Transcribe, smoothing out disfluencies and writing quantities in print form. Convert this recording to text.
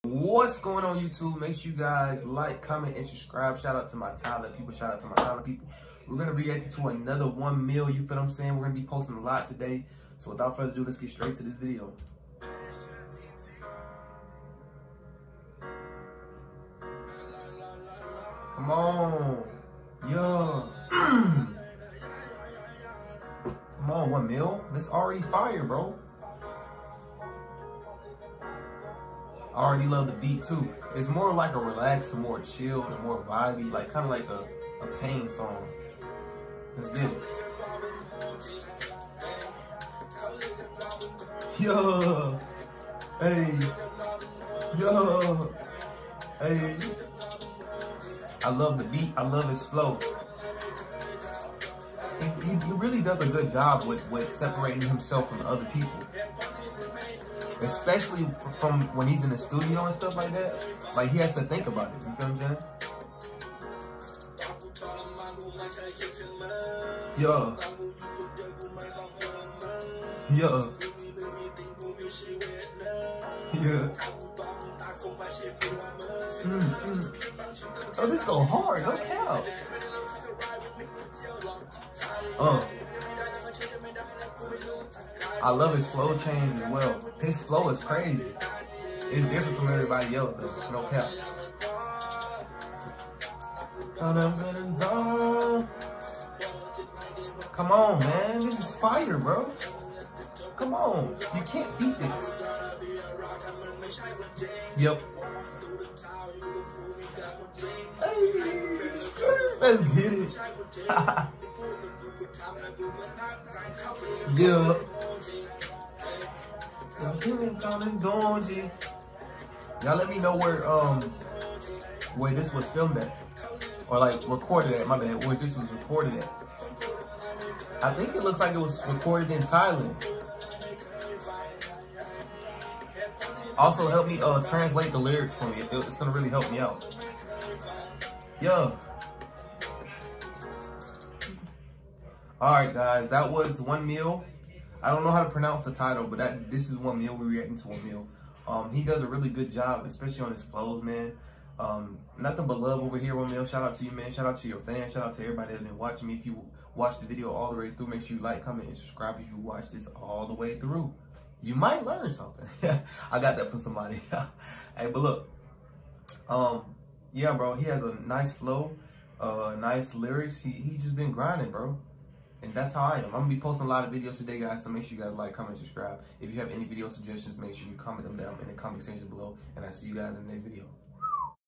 What's going on, YouTube? Make sure you guys like, comment, and subscribe. Shout out to my talent people. Shout out to my talent people. We're going to react to another 1 mil. You feel what I'm saying? We're going to be posting a lot today. So without further ado, let's get straight to this video. Come on. Yo. Come on, 1 mil. This already fire, bro. I already love the beat too. It's more like a relaxed, more chilled, and more vibey, like kind of like a pain song. Let's get it. Yo, hey, yo, hey. I love the beat. I love his flow. He really does a good job with separating himself from other people. Especially from when he's in the studio and stuff like that. Like, he has to think about it. You feel what I'm saying? Yo. Yo. Yeah. Oh, this go hard. No cap. I love his flow change as well. His flow is crazy. It's different from everybody else though. No cap. Come on, man. This is fire, bro. Come on. You can't beat this. Yep. Hey, let's get it. Yeah. Y'all let me know where this was filmed at, or like recorded at. My bad. Where this was recorded at. I think it looks like it was recorded in Thailand. Also, help me translate the lyrics for me. It's gonna really help me out. Yeah. All right, guys, that was 1 mil. I don't know how to pronounce the title, but this is 1 mil. We're reacting to 1 mil. He does a really good job, especially on his flows, man. Nothing but love over here, 1 mil. Shout out to you, man. Shout out to your fans. Shout out to everybody that's been watching me. If you watched the video all the way through, make sure you like, comment, and subscribe if you watched this all the way through. You might learn something. I got that for somebody. Hey, but look, yeah, bro, he has a nice flow, nice lyrics. He's just been grinding, bro. And that's how I am. I'm going to be posting a lot of videos today, guys, so make sure you guys like, comment, subscribe. If you have any video suggestions, make sure you comment them down in the comment section below. And I'll see you guys in the next video.